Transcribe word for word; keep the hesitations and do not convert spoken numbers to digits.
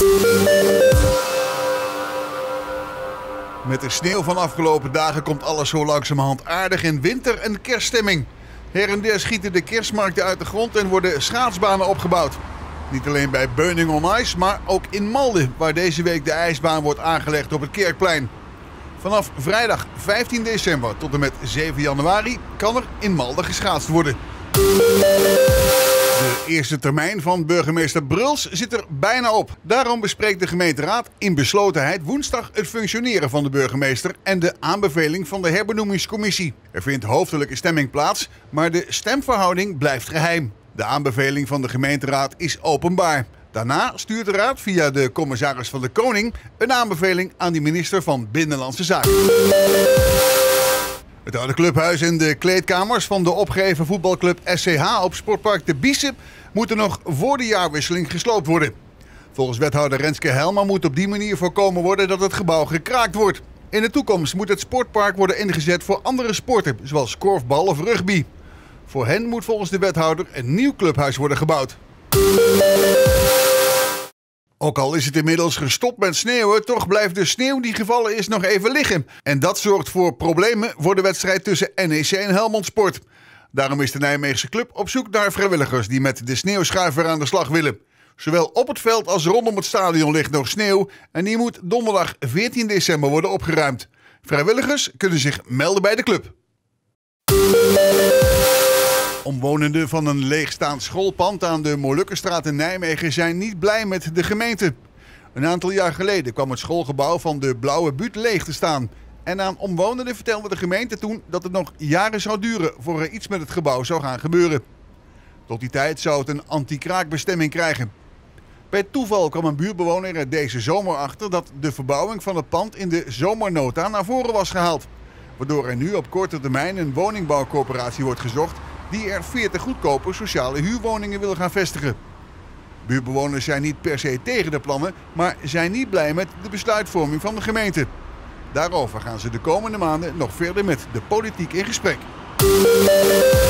Met de sneeuw van afgelopen dagen komt alles zo langzamerhand aardig in winter- en kerststemming. Her en der schieten de kerstmarkten uit de grond en worden schaatsbanen opgebouwd. Niet alleen bij Beuning on Ice, maar ook in Malden, waar deze week de ijsbaan wordt aangelegd op het Kerkplein. Vanaf vrijdag vijftien december tot en met zeven januari kan er in Malden geschaatst worden. De eerste termijn van burgemeester Bruls zit er bijna op. Daarom bespreekt de gemeenteraad in beslotenheid woensdag het functioneren van de burgemeester en de aanbeveling van de herbenoemingscommissie. Er vindt hoofdelijke stemming plaats, maar de stemverhouding blijft geheim. De aanbeveling van de gemeenteraad is openbaar. Daarna stuurt de raad via de commissaris van de Koning een aanbeveling aan de minister van Binnenlandse Zaken. Het oude clubhuis en de kleedkamers van de opgeheven voetbalclub S C H op sportpark De Biezen moeten nog voor de jaarwisseling gesloopt worden. Volgens wethouder Renske Helma moet op die manier voorkomen worden dat het gebouw gekraakt wordt. In de toekomst moet het sportpark worden ingezet voor andere sporten, zoals korfbal of rugby. Voor hen moet volgens de wethouder een nieuw clubhuis worden gebouwd. Ook al is het inmiddels gestopt met sneeuwen, toch blijft de sneeuw die gevallen is nog even liggen. En dat zorgt voor problemen voor de wedstrijd tussen N E C en Helmond Sport. Daarom is de Nijmeegse club op zoek naar vrijwilligers die met de sneeuwschuiver aan de slag willen. Zowel op het veld als rondom het stadion ligt nog sneeuw en die moet donderdag veertien december worden opgeruimd. Vrijwilligers kunnen zich melden bij de club. Omwonenden van een leegstaand schoolpand aan de Molukkenstraat in Nijmegen zijn niet blij met de gemeente. Een aantal jaar geleden kwam het schoolgebouw van de Blauwe Buut leeg te staan. En aan omwonenden vertelde de gemeente toen dat het nog jaren zou duren voor er iets met het gebouw zou gaan gebeuren. Tot die tijd zou het een anti-kraakbestemming krijgen. Bij toeval kwam een buurtbewoner er deze zomer achter dat de verbouwing van het pand in de zomernota naar voren was gehaald. Waardoor er nu op korte termijn een woningbouwcorporatie wordt gezocht die er veertig goedkope sociale huurwoningen wil gaan vestigen. Buurtbewoners zijn niet per se tegen de plannen, maar zijn niet blij met de besluitvorming van de gemeente. Daarover gaan ze de komende maanden nog verder met de politiek in gesprek.